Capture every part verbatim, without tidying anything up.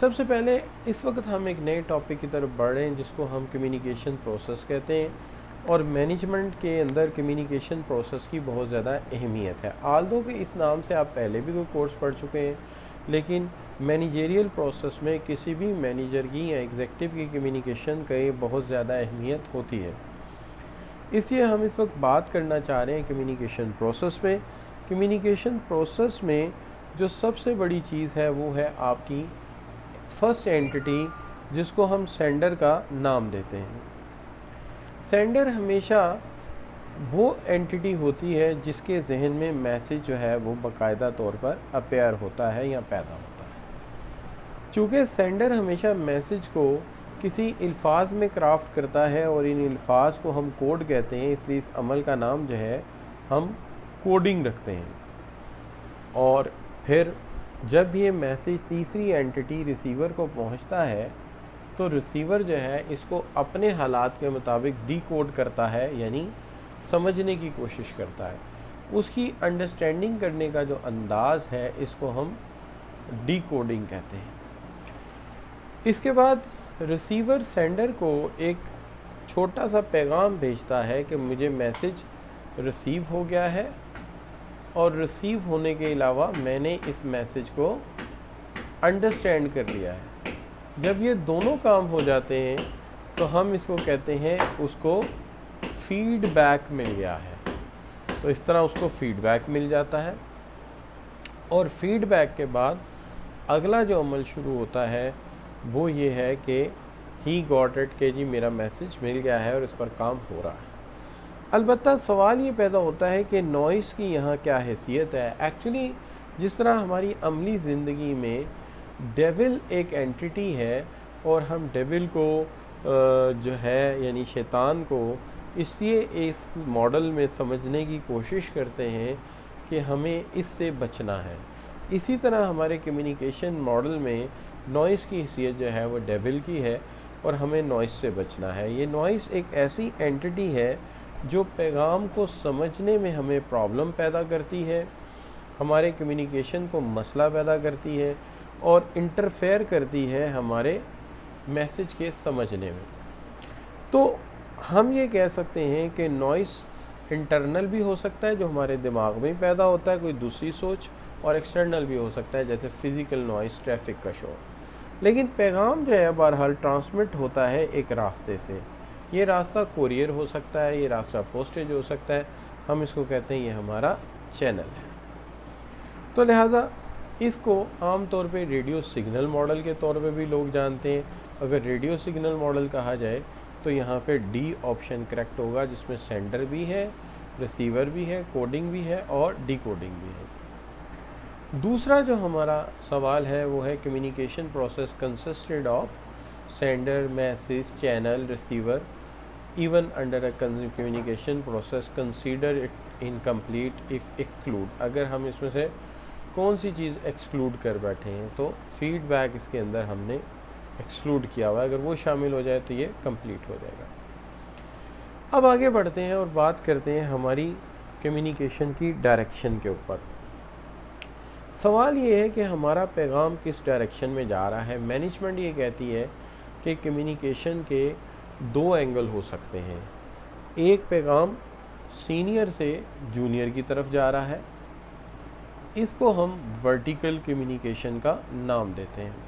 सबसे पहले इस वक्त हम एक नए टॉपिक की तरफ बढ़ रहे हैं जिसको हम कम्युनिकेशन प्रोसेस कहते हैं, और मैनेजमेंट के अंदर कम्युनिकेशन प्रोसेस की बहुत ज़्यादा अहमियत है। आल्दो कि इस नाम से आप पहले भी कोई कोर्स पढ़ चुके हैं, लेकिन मैनेजरियल प्रोसेस में किसी भी मैनेजर की या एग्जेक्टिव की कम्युनिकेशन का बहुत ज़्यादा अहमियत होती है। इसलिए हम इस वक्त बात करना चाह रहे हैं कम्युनिकेशन प्रोसेस में। कम्युनिकेशन प्रोसेस में जो सबसे बड़ी चीज़ है वो है आपकी फर्स्ट एंटिटी, जिसको हम सेंडर का नाम देते हैं। सेंडर हमेशा वो एंटिटी होती है जिसके जहन में मैसेज जो है वो बाकायदा तौर पर अपेयर होता है या पैदा होता है। चूँकि सेंडर हमेशा मैसेज को किसी अल्फाज में क्राफ्ट करता है और इन अल्फाज को हम कोड कहते हैं, इसलिए इस अमल का नाम जो है हम कोडिंग रखते हैं। और फिर जब ये मैसेज तीसरी एंटिटी रिसीवर को पहुंचता है तो रिसीवर जो है इसको अपने हालात के मुताबिक डीकोड करता है, यानी समझने की कोशिश करता है। उसकी अंडरस्टैंडिंग करने का जो अंदाज़ है इसको हम डीकोडिंग कहते हैं। इसके बाद रिसीवर सेंडर को एक छोटा सा पैगाम भेजता है कि मुझे मैसेज रिसीव हो गया है, और रिसीव होने के अलावा मैंने इस मैसेज को अंडरस्टैंड कर लिया है। जब ये दोनों काम हो जाते हैं तो हम इसको कहते हैं उसको फीडबैक मिल गया है। तो इस तरह उसको फीडबैक मिल जाता है, और फीडबैक के बाद अगला जो अमल शुरू होता है वो ये है कि ही गॉट इट, कि जी मेरा मैसेज मिल गया है और इस पर काम हो रहा है। अलबत्ता सवाल ये पैदा होता है कि नॉइस की यहाँ क्या हैसियत है। एक्चुअली जिस तरह हमारी अमली ज़िंदगी में डेविल एक एंटिटी है, और हम डेविल को जो है यानी शैतान को इसलिए इस मॉडल में समझने की कोशिश करते हैं कि हमें इससे बचना है। इसी तरह हमारे कम्युनिकेशन मॉडल में नॉइस की हैसियत जो है वो डेविल की है, और हमें नॉइस से बचना है। ये नॉइस एक ऐसी एंटिटी है जो पैगाम को समझने में हमें प्रॉब्लम पैदा करती है, हमारे कम्युनिकेशन को मसला पैदा करती है, और इंटरफेयर करती है हमारे मैसेज के समझने में। तो हम ये कह सकते हैं कि नॉइस इंटरनल भी हो सकता है जो हमारे दिमाग में पैदा होता है, कोई दूसरी सोच, और एक्सटर्नल भी हो सकता है जैसे फिज़िकल नॉइस, ट्रैफिक का शोर। लेकिन पैगाम जो है बहरहाल ट्रांसमिट होता है एक रास्ते से। ये रास्ता कोरियर हो सकता है, ये रास्ता पोस्टेज हो सकता है, हम इसको कहते हैं ये हमारा चैनल है। तो लिहाजा इसको आम तौर पे रेडियो सिग्नल मॉडल के तौर पे भी लोग जानते हैं। अगर रेडियो सिग्नल मॉडल कहा जाए तो यहाँ पे डी ऑप्शन करेक्ट होगा, जिसमें सेंडर भी है, रिसीवर भी है, कोडिंग भी है और डिकोडिंग भी है। दूसरा जो हमारा सवाल है वो है communication process consisted of sender, message, channel, receiver. Even under a communication process, consider it incomplete if exclude। अगर हम इसमें से कौन सी चीज़ एक्सक्लूड कर बैठे हैं तो फीडबैक इसके अंदर हमने एक्सक्लूड किया हुआ है, अगर वो शामिल हो जाए तो ये कंप्लीट हो जाएगा। अब आगे बढ़ते हैं और बात करते हैं हमारी कम्युनिकेशन की डायरेक्शन के ऊपर। सवाल ये है कि हमारा पैगाम किस डायरेक्शन में जा रहा है। मैनेजमेंट ये कहती है कि कम्युनिकेशन के दो एंगल हो सकते हैं। एक पैगाम सीनियर से जूनियर की तरफ जा रहा है, इसको हम वर्टिकल कम्युनिकेशन का नाम देते हैं।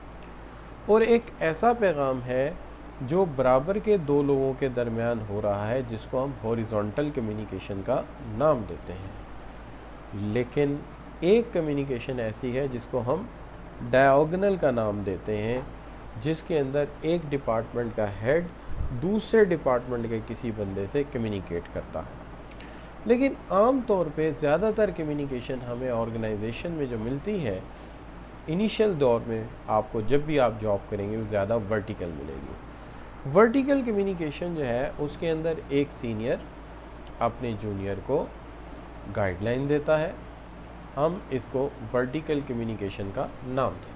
और एक ऐसा पैगाम है जो बराबर के दो लोगों के दरमियान हो रहा है, जिसको हम हॉरिजॉन्टल कम्युनिकेशन का नाम देते हैं। लेकिन एक कम्युनिकेशन ऐसी है जिसको हम डायगोनल का नाम देते हैं, जिसके अंदर एक डिपार्टमेंट का हेड दूसरे डिपार्टमेंट के किसी बंदे से कम्युनिकेट करता है। लेकिन आम तौर पे ज़्यादातर कम्युनिकेशन हमें ऑर्गेनाइजेशन में जो मिलती है इनिशियल दौर में, आपको जब भी आप जॉब करेंगे वो ज़्यादा वर्टिकल मिलेगी। वर्टिकल कम्युनिकेशन जो है उसके अंदर एक सीनियर अपने जूनियर को गाइडलाइन देता है, हम इसको वर्टिकल कम्युनिकेशन का नाम देते हैं।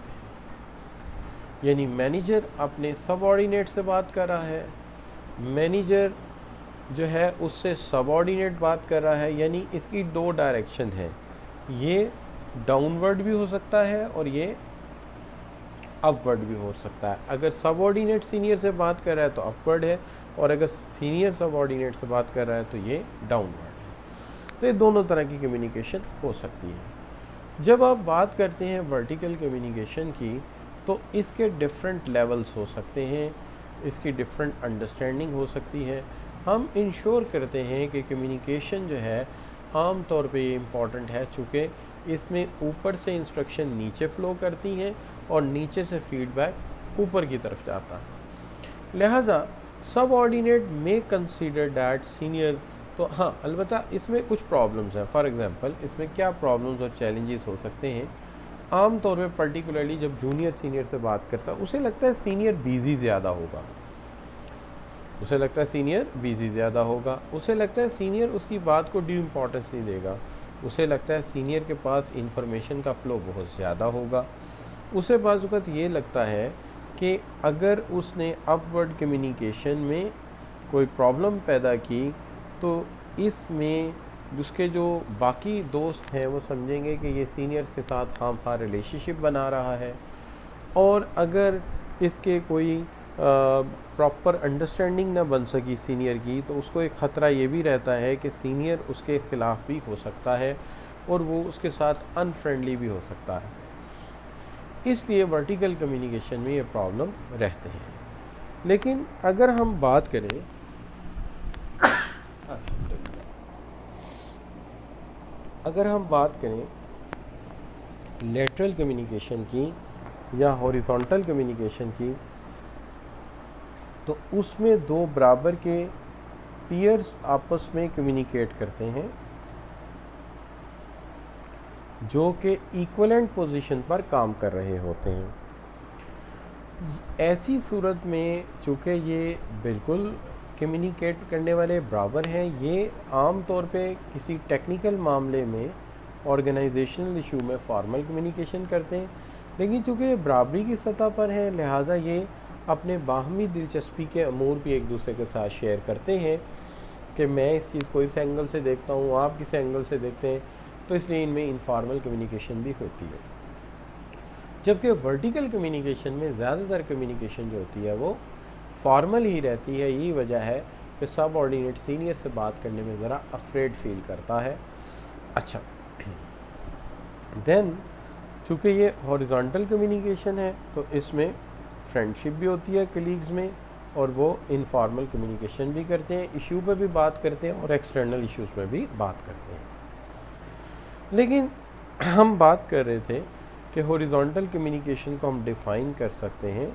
यानी मैनेजर अपने सबऑर्डिनेट से बात कर रहा है, मैनेजर जो है उससे सबऑर्डिनेट बात कर रहा है, यानी इसकी दो डायरेक्शन है। ये डाउनवर्ड भी हो सकता है और ये अपवर्ड भी हो सकता है। अगर सबऑर्डिनेट सीनियर से बात कर रहा है तो अपवर्ड है, और अगर सीनियर सबऑर्डिनेट से बात कर रहा है तो ये डाउनवर्ड है। तो ये दोनों तरह की कम्युनिकेशन हो सकती है। जब आप बात करते हैं वर्टिकल कम्युनिकेशन की, तो इसके डिफरेंट लेवल्स हो सकते हैं, इसकी डिफरेंट अंडरस्टैंडिंग हो सकती है। हम इंश्योर करते हैं कि कम्युनिकेशन जो है आम तौर पे ये इम्पॉर्टेंट है, चूँकि इसमें ऊपर से इंस्ट्रक्शन नीचे फ़्लो करती हैं और नीचे से फीडबैक ऊपर की तरफ जाता है। लिहाजा सबऑर्डिनेट में कंसीडर दैट सीनियर, तो हाँ अलबत्ता इसमें कुछ प्रॉब्लम्स हैं। फॉर एग्जांपल इसमें क्या प्रॉब्लम्स और चैलेंजेस हो सकते हैं। आम तौर पे पर्टिकुलरली जब जूनियर सीनियर से बात करता है, उसे लगता है सीनियर बिजी ज़्यादा होगा, उसे लगता है सीनियर बिजी ज़्यादा होगा, उसे लगता है सीनियर उसकी बात को ड्यू इम्पोर्टेंस नहीं देगा, उसे लगता है सीनियर के पास इंफॉर्मेशन का फ़्लो बहुत ज़्यादा होगा, उसे बाज़ वक़्त ये लगता है कि अगर उसने अपवर्ड कम्युनिकेशन में कोई प्रॉब्लम पैदा की तो इसमें उसके जो बाकी दोस्त हैं वो समझेंगे कि ये सीनियर्स के साथ खामखा रिलेशनशिप बना रहा है, और अगर इसके कोई प्रॉपर अंडरस्टैंडिंग ना बन सकी सीनियर की, तो उसको एक ख़तरा ये भी रहता है कि सीनियर उसके ख़िलाफ़ भी हो सकता है और वो उसके साथ अनफ्रेंडली भी हो सकता है। इसलिए वर्टिकल कम्युनिकेशन में ये प्रॉब्लम रहते हैं। लेकिन अगर हम बात करें अगर हम बात करें लेटरल कम्युनिकेशन की या हॉरिजॉन्टल कम्युनिकेशन की, तो उसमें दो बराबर के पीयर्स आपस में कम्युनिकेट करते हैं जो कि इक्वलेंट पोजीशन पर काम कर रहे होते हैं। ऐसी सूरत में चूँकि ये बिल्कुल कम्युनिकेट करने वाले बराबर हैं, ये आम तौर पे किसी टेक्निकल मामले में ऑर्गेनाइजेशनल इशू में फॉर्मल कम्युनिकेशन करते हैं, लेकिन चूँकि बराबरी की सतह पर हैं लिहाजा ये अपने बाहमी दिलचस्पी के अमूर भी एक दूसरे के साथ शेयर करते हैं कि मैं इस चीज़ को इस एंगल से देखता हूँ, आप किस एंगल से देखते हैं, तो इसलिए इनमें इनफॉर्मल कम्युनिकेशन भी होती है। जबकि वर्टिकल कम्युनिकेशन में ज़्यादातर कम्युनिकेशन जो होती है वो फॉर्मल ही रहती है। यही वजह है कि सबऑर्डिनेट सीनियर से बात करने में ज़रा अफ्रेड फील करता है। अच्छा, देन चूँकि ये हॉरिजॉन्टल कम्युनिकेशन है तो इसमें फ्रेंडशिप भी होती है कलीग्स में, और वो इनफॉर्मल कम्युनिकेशन भी करते हैं, इशू पे भी बात करते हैं और एक्सटर्नल इश्यूज़ पे भी बात करते हैं। लेकिन हम बात कर रहे थे कि हॉरिजॉन्टल कम्युनिकेशन को हम डिफ़ाइन कर सकते हैं,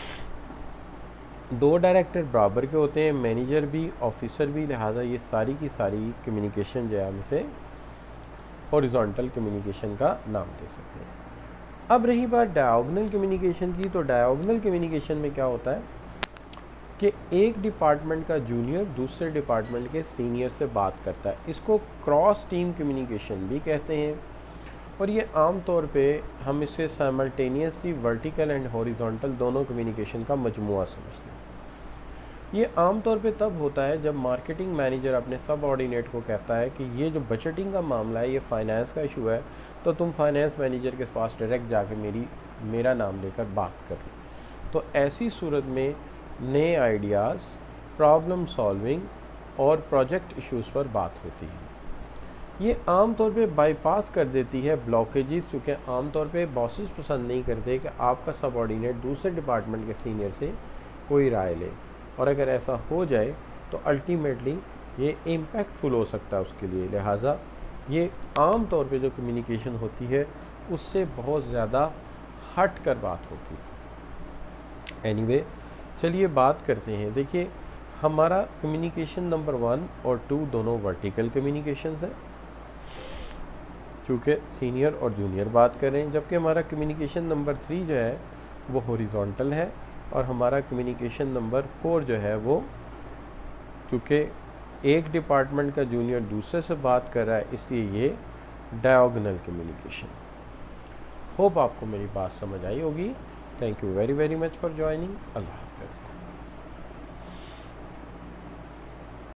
दो डायरेक्टर बराबर के होते हैं, मैनेजर भी ऑफिसर भी, लिहाजा ये सारी की सारी कम्युनिकेशन जो है हम इसे हॉरिजॉन्टल कम्युनिकेशन का नाम दे सकते हैं। अब रही बात डायगोनल कम्युनिकेशन की, तो डायगोनल कम्युनिकेशन में क्या होता है कि एक डिपार्टमेंट का जूनियर दूसरे डिपार्टमेंट के सीनियर से बात करता है। इसको क्रॉस टीम कम्युनिकेशन भी कहते हैं, और ये आम तौर पे हम इसे साइमल्टेनियसली वर्टिकल एंड हॉरिजॉन्टल दोनों कम्युनिकेशन का मजमुआ समझते हैं। ये आम तौर पे तब होता है जब मार्केटिंग मैनेजर अपने सबऑर्डिनेट को कहता है कि ये जो बजटिंग का मामला है, ये फाइनेंस का इशू है, तो तुम फाइनेंस मैनेजर के पास डायरेक्ट जाके मेरी मेरा नाम लेकर बात कर लो। तो ऐसी सूरत में नए आइडियाज़, प्रॉब्लम सॉल्विंग और प्रोजेक्ट इश्यूज़ पर बात होती है। ये आम तौर पे बाईपास कर देती है ब्लॉकेजेस, क्योंकि आम तौर पे बॉसेस पसंद नहीं करते कि आपका सबऑर्डिनेट दूसरे डिपार्टमेंट के सीनियर से कोई राय ले, और अगर ऐसा हो जाए तो अल्टीमेटली ये इम्पैक्टफुल हो सकता है उसके लिए। लिहाजा ये आम तौर पे जो कम्युनिकेशन होती है उससे बहुत ज़्यादा हट कर बात होती है। एनीवे, चलिए बात करते हैं। देखिए, हमारा कम्युनिकेशन नंबर वन और टू दोनों वर्टिकल कम्युनिकेशंस हैं, क्योंकि सीनियर और जूनियर बात कर रहे हैं, जबकि हमारा कम्युनिकेशन नंबर थ्री जो है वो हॉरिजॉन्टल है, और हमारा कम्युनिकेशन नंबर फोर जो है वो क्योंकि एक डिपार्टमेंट का जूनियर दूसरे से बात कर रहा है, इसलिए ये डायगोनल कम्युनिकेशन। होप आपको मेरी बात समझ आई होगी। Thank you very very much for joining. Allah हाफ़िज़।